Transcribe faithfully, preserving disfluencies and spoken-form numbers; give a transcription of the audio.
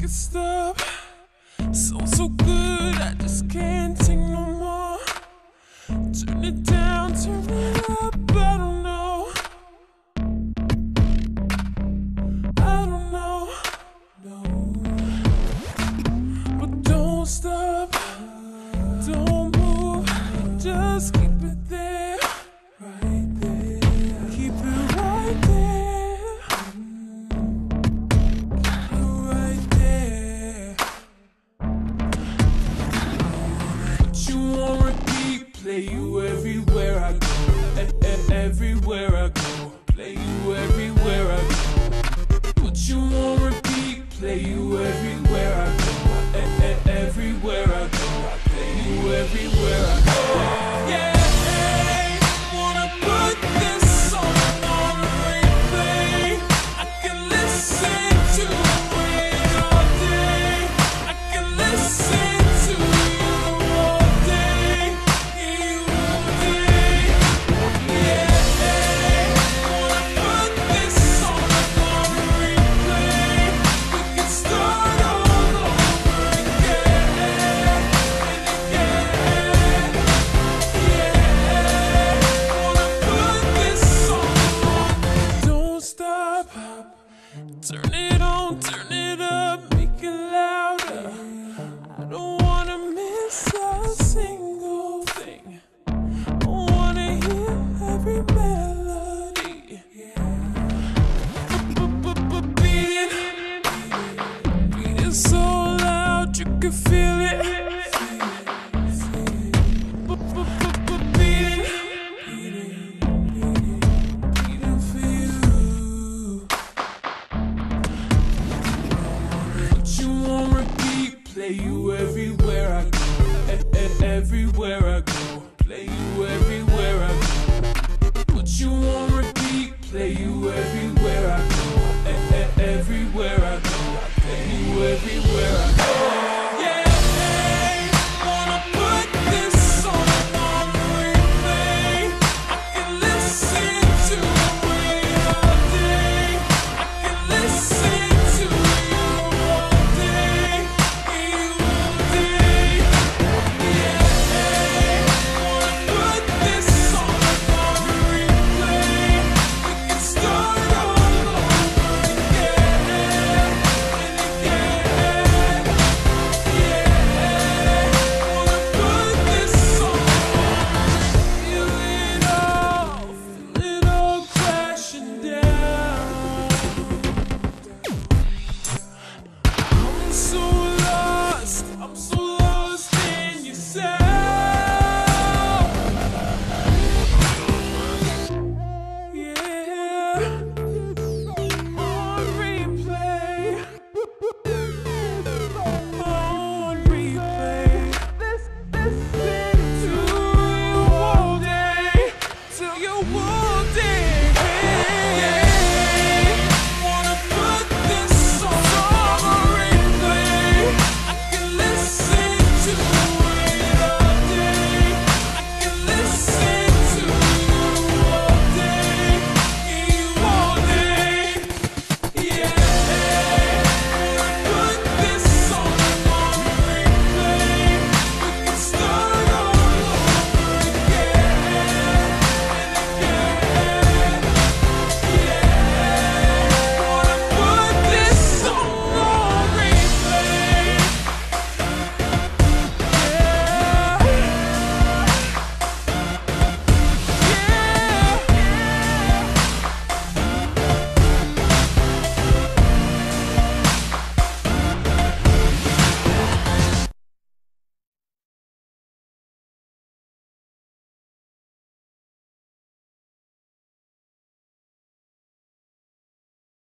it stop. So, so good, I just can't take no more. Turn it down, turn it up, I don't know. I don't know, no. But don't stop, don't move, just keep it there, right there. Keep it right there, keep it right there. Put you on repeat, play you everywhere I go, e e everywhere I go, play you everywhere I go. Put you on repeat, play you everywhere I go, e e everywhere I go, play you everywhere I go. Yeah, hey, wanna put this song on replay. I can listen to it all day. I can listen to you all day, you all day. Yeah, hey, wanna put this song on replay. We can start all over again, again. Yeah, wanna put this song on. Don't stop, turn it on, turn it up, make it louder. I don't wanna miss a single thing. I wanna hear every melody. Beat it, beat it so loud you can feel it. Beat it, beat it for you. Put you on repeat, play you everywhere I go, e e everywhere I go, play you everywhere I go. Put you on repeat, play you everywhere.